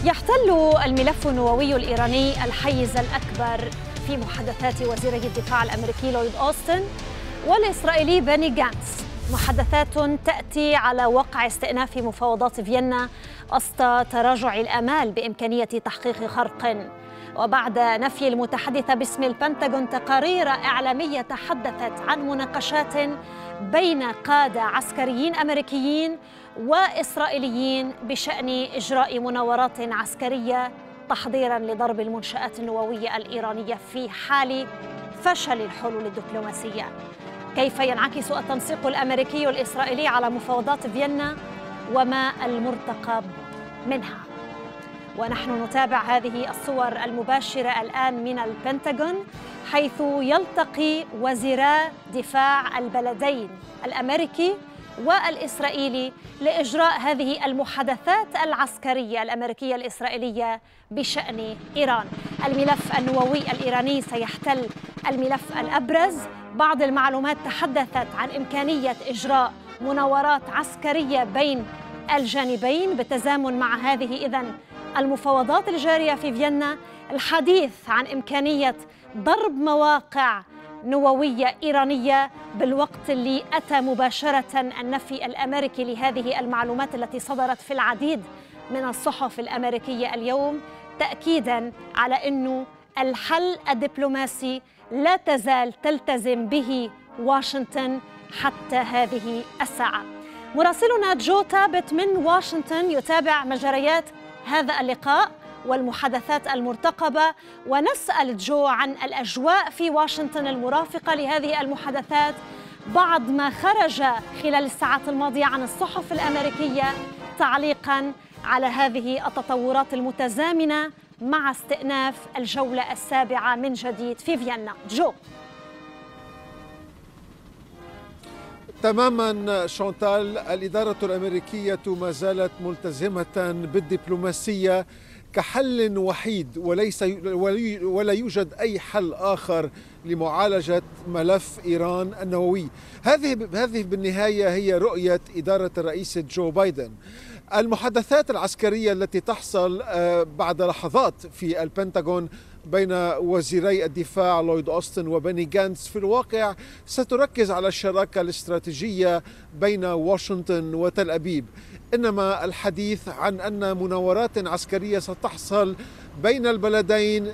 يحتل الملف النووي الإيراني الحيز الأكبر في محادثات وزيري الدفاع الأمريكي لويد أوستن والإسرائيلي بني جانتس، محادثات تأتي على وقع استئناف مفاوضات فيينا وسط تراجع الآمال بإمكانية تحقيق خرق، وبعد نفي المتحدثة باسم البنتاغون تقارير إعلامية تحدثت عن مناقشات بين قادة عسكريين أمريكيين وإسرائيليين بشأن إجراء مناورات عسكرية تحضيراً لضرب المنشآت النووية الإيرانية في حال فشل الحلول الدبلوماسية. كيف ينعكس التنسيق الأمريكي الإسرائيلي على مفاوضات فيينا وما المرتقب منها؟ ونحن نتابع هذه الصور المباشرة الآن من البنتاغون، حيث يلتقي وزيرا دفاع البلدين الأمريكي والإسرائيلي لإجراء هذه المحادثات العسكرية الأمريكية الإسرائيلية بشأن إيران. الملف النووي الإيراني سيحتل الملف الأبرز. بعض المعلومات تحدثت عن إمكانية إجراء مناورات عسكرية بين الجانبين بالتزامن مع هذه المفاوضات الجارية في فيينا، الحديث عن إمكانية ضرب مواقع نووية إيرانية، بالوقت اللي أتى مباشرة النفي الأمريكي لهذه المعلومات التي صدرت في العديد من الصحف الأمريكية اليوم، تأكيداً على أنه الحل الدبلوماسي لا تزال تلتزم به واشنطن حتى هذه الساعة. مراسلنا جو تابت من واشنطن يتابع مجريات هذا اللقاء والمحادثات المرتقبة، ونسأل جو عن الأجواء في واشنطن المرافقة لهذه المحادثات بعد ما خرج خلال الساعات الماضية عن الصحف الأمريكية تعليقاً على هذه التطورات المتزامنة مع استئناف الجولة السابعة من جديد في فيينا. جو. تماما شونتال، الإدارة الأمريكية ما زالت ملتزمة بالدبلوماسية كحل وحيد، ولا يوجد أي حل آخر لمعالجة ملف إيران النووي. هذه بالنهاية هي رؤية إدارة الرئيس جو بايدن. المحادثات العسكرية التي تحصل بعد لحظات في البنتاغون بين وزيري الدفاع لويد أوستن وبني جانتس في الواقع ستركز على الشراكة الاستراتيجية بين واشنطن وتل أبيب، إنما الحديث عن أن مناورات عسكرية ستحصل بين البلدين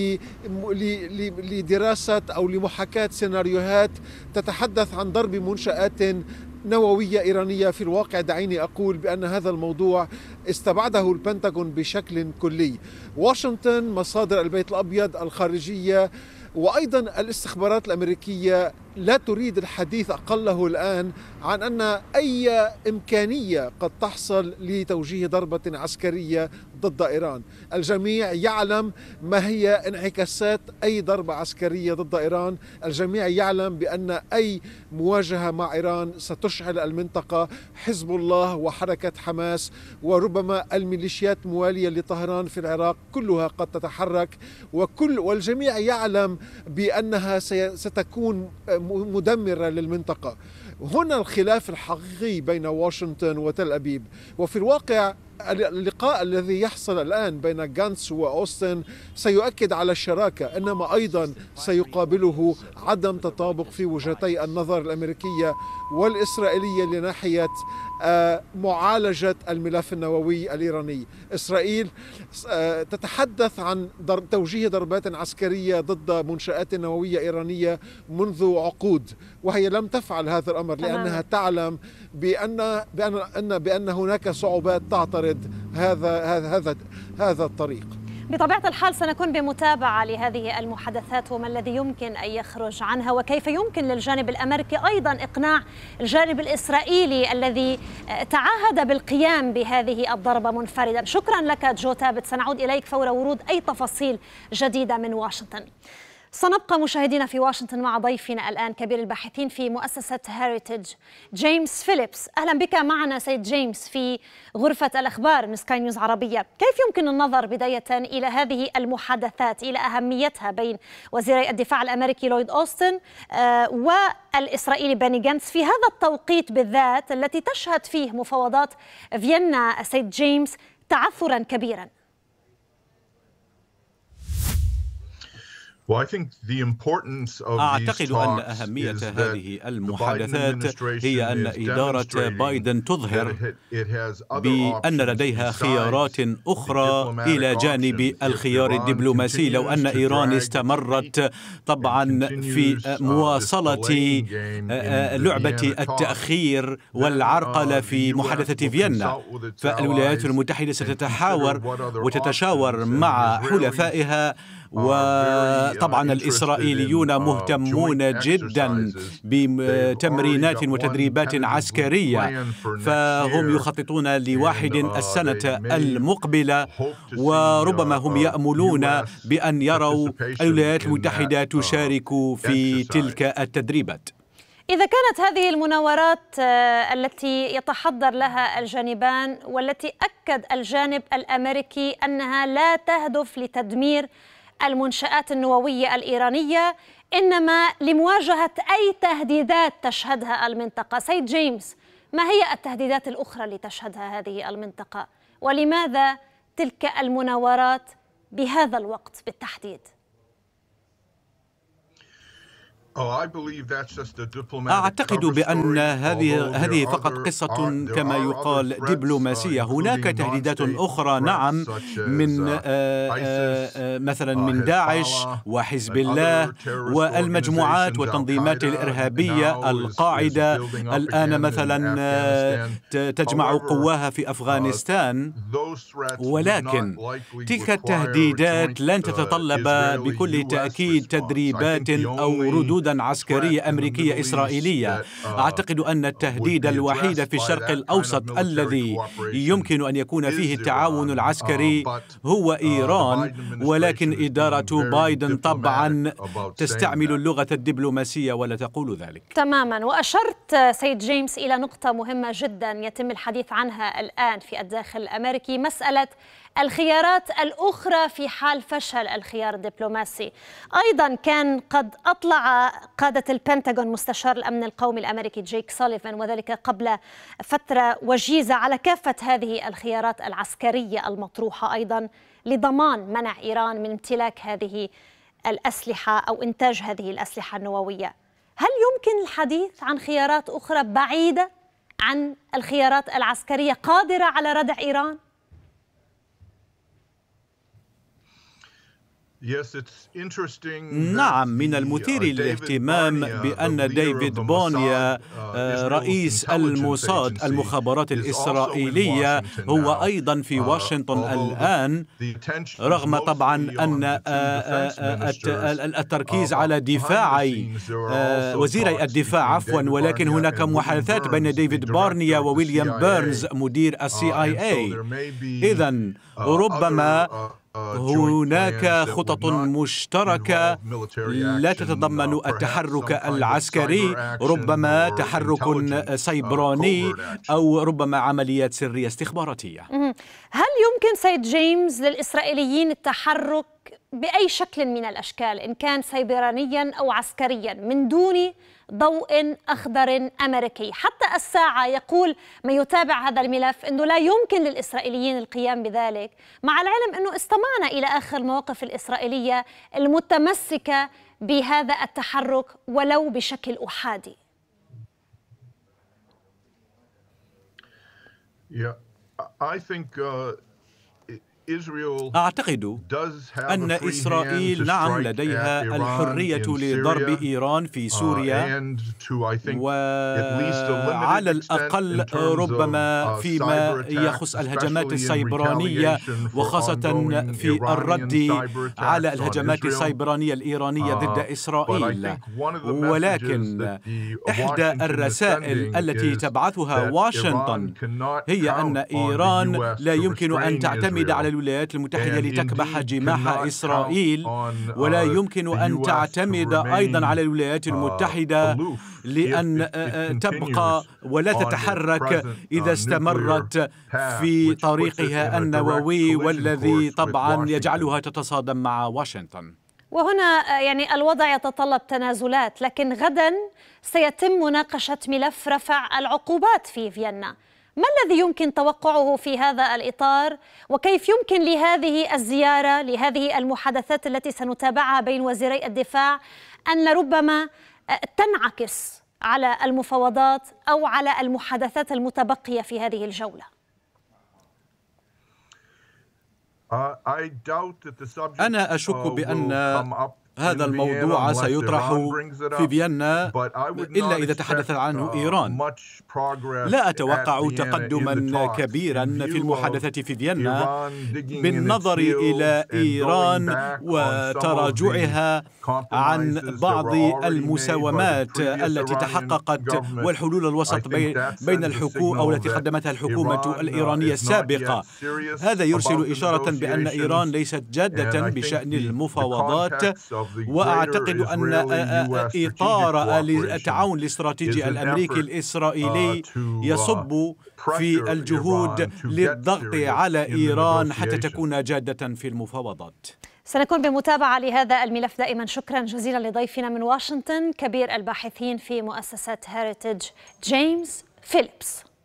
لدراسة أو لمحاكاة سيناريوهات تتحدث عن ضرب منشآت نووية إيرانية. في الواقع دعيني أقول بأن هذا الموضوع استبعده البنتاغون بشكل كلي. واشنطن، مصادر البيت الأبيض، الخارجية وأيضا الاستخبارات الأمريكية لا تريد الحديث أقله الآن عن أن أي إمكانية قد تحصل لتوجيه ضربة عسكرية ضد إيران. الجميع يعلم ما هي انعكاسات أي ضربة عسكرية ضد إيران. الجميع يعلم بأن أي مواجهة مع إيران ستشعل المنطقة. حزب الله وحركة حماس وربما الميليشيات الموالية لطهران في العراق كلها قد تتحرك، والجميع يعلم بأنها ستكون مدمرة للمنطقة. هنا الخلاف الحقيقي بين واشنطن وتل أبيب. وفي الواقع اللقاء الذي يحصل الآن بين جانتس وأوستن سيؤكد على الشراكة، إنما أيضا سيقابله عدم تطابق في وجهتي النظر الأمريكية والإسرائيلية لناحية معالجة الملف النووي الإيراني. إسرائيل تتحدث عن توجيه ضربات عسكرية ضد منشآت نووية إيرانية منذ عقود، وهي لم تفعل هذا الأمر لأنها تعلم بأن هناك صعوبات تعترض هذا الطريق. بطبيعة الحال سنكون بمتابعة لهذه المحادثات وما الذي يمكن أن يخرج عنها، وكيف يمكن للجانب الأمريكي أيضا إقناع الجانب الإسرائيلي الذي تعهد بالقيام بهذه الضربة منفردا. شكرا لك جو تابت، سنعود إليك فور ورود أي تفاصيل جديدة من واشنطن. سنبقى مشاهدينا في واشنطن مع ضيفنا الآن كبير الباحثين في مؤسسة هيريتج جيمس فيليبس. أهلا بك معنا سيد جيمس في غرفة الأخبار من سكاي نيوز عربية. كيف يمكن النظر بداية إلى هذه المحادثات، إلى أهميتها بين وزيري الدفاع الأمريكي لويد أوستن والإسرائيلي بني جانتس في هذا التوقيت بالذات التي تشهد فيه مفاوضات فيينا سيد جيمس تعثرا كبيرا؟ أعتقد أن أهمية هذه المحادثات هي أن إدارة بايدن تظهر بأن لديها خيارات أخرى إلى جانب الخيار الدبلوماسي. لو أن إيران استمرت طبعا في مواصلة لعبة التأخير والعرقلة في محادثة فيينا، فالولايات المتحدة ستتحاور وتتشاور مع حلفائها. وطبعا الإسرائيليون مهتمون جدا بتمرينات وتدريبات عسكرية، فهم يخططون لواحد السنة المقبلة، وربما هم يأملون بأن يروا الولايات المتحدة تشارك في تلك التدريبات. إذا كانت هذه المناورات التي يتحضر لها الجانبان والتي أكد الجانب الأمريكي أنها لا تهدف لتدمير المنشآت النووية الإيرانية إنما لمواجهة أي تهديدات تشهدها المنطقة، سيد جيمس، ما هي التهديدات الأخرى اللي تشهدها هذه المنطقة؟ ولماذا تلك المناورات بهذا الوقت بالتحديد؟ أعتقد بأن هذه فقط قصة كما يقال دبلوماسية. هناك تهديدات أخرى، نعم، من مثلا من داعش وحزب الله والمجموعات والتنظيمات الإرهابية. القاعدة الآن مثلا تجمع قواها في أفغانستان، ولكن تلك التهديدات لن تتطلب بكل تأكيد تدريبات أو ردود عسكرية أمريكية إسرائيلية. أعتقد أن التهديد الوحيد في الشرق الأوسط الذي يمكن أن يكون فيه التعاون العسكري هو إيران، ولكن إدارة بايدن طبعا تستعمل اللغة الدبلوماسية ولا تقول ذلك. تماما. وأشرت سيد جيمس إلى نقطة مهمة جدا يتم الحديث عنها الآن في الداخل الأمريكي، مسألة الخيارات الأخرى في حال فشل الخيار الدبلوماسي. أيضا كان قد أطلع قادة البنتاغون مستشار الأمن القومي الأمريكي جيك سوليفان وذلك قبل فترة وجيزة على كافة هذه الخيارات العسكرية المطروحة أيضا لضمان منع إيران من امتلاك هذه الأسلحة أو إنتاج هذه الأسلحة النووية. هل يمكن الحديث عن خيارات أخرى بعيدة عن الخيارات العسكرية قادرة على ردع إيران؟ نعم، من المثير للاهتمام بأن ديفيد بونيا رئيس الموساد المخابرات الإسرائيلية هو أيضا في واشنطن الآن، رغم طبعا أن التركيز على دفاعي وزيري الدفاع ولكن هناك محادثات بين ديفيد بونيا وويليام بيرنز مدير CIA. إذن ربما هناك خطط مشتركة لا تتضمن التحرك العسكري، ربما تحرك سيبراني أو ربما عمليات سرية استخباراتية. هل يمكن سيد جيمس للإسرائيليين التحرك بأي شكل من الأشكال إن كان سيبرانيا أو عسكريا من دون ضوء أخضر أمريكي؟ حتى الساعة يقول من يتابع هذا الملف أنه لا يمكن للإسرائيليين القيام بذلك، مع العلم أنه استمعنا إلى آخر المواقف الإسرائيلية المتمسكة بهذا التحرك ولو بشكل أحادي. أعتقد أن إسرائيل نعم لديها الحرية لضرب إيران في سوريا، وعلى الأقل ربما فيما يخص الهجمات السيبرانية وخاصة في الرد على الهجمات السيبرانية الإيرانية ضد إسرائيل. ولكن إحدى الرسائل التي تبعثها واشنطن هي أن إيران لا يمكن أن تعتمد على الولايات المتحدة لتكبح جماح إسرائيل، ولا يمكن أن تعتمد أيضا على الولايات المتحدة لأن تبقى ولا تتحرك إذا استمرت في طريقها النووي، والذي طبعا يجعلها تتصادم مع واشنطن. وهنا يعني الوضع يتطلب تنازلات، لكن غدا سيتم مناقشة ملف رفع العقوبات في فيينا. ما الذي يمكن توقعه في هذا الإطار؟ وكيف يمكن لهذه الزيارة، لهذه المحادثات التي سنتابعها بين وزيري الدفاع أن ربما تنعكس على المفاوضات أو على المحادثات المتبقية في هذه الجولة؟ أنا أشك بأن هذا الموضوع سيطرح في فيينا إلا إذا تحدثت عنه إيران. لا أتوقع تقدما كبيرا في المحادثات في فيينا بالنظر إلى إيران وتراجعها عن بعض المساومات التي تحققت والحلول الوسط بين الحكومة أو التي قدمتها الحكومة الإيرانية السابقة. هذا يرسل إشارة بأن إيران ليست جادة بشأن المفاوضات، وأعتقد أن إطار التعاون الاستراتيجي الأمريكي الإسرائيلي يصب في الجهود للضغط على إيران حتى تكون جادة في المفاوضات. سنكون بمتابعة لهذا الملف دائما. شكرا جزيلا لضيفنا من واشنطن كبير الباحثين في مؤسسة هيريتج جيمس فيليبس.